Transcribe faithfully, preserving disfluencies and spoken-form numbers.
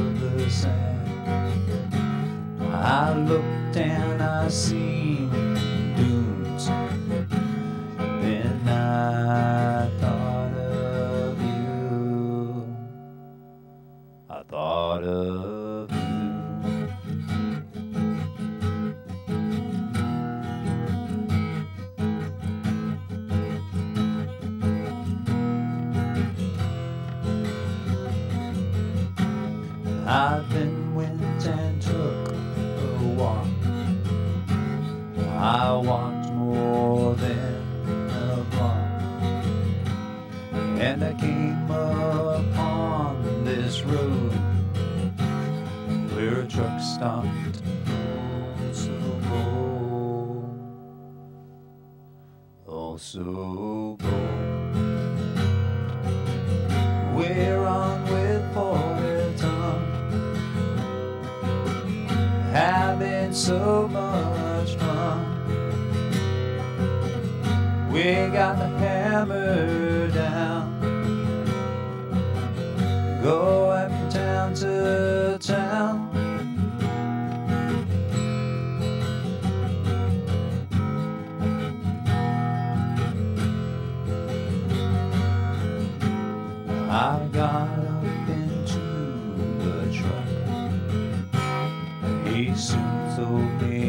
of the sand. I looked and I seen dunes. Then I thought of you. I thought of you. I then went and took a walk. I walked more than a block, and I came upon this road where a truck stopped. Oh, so bold, oh, so bold. We're on with forty ton, having so much fun. We got the hammer down, going from town to town. I got up into the truck. He soon told me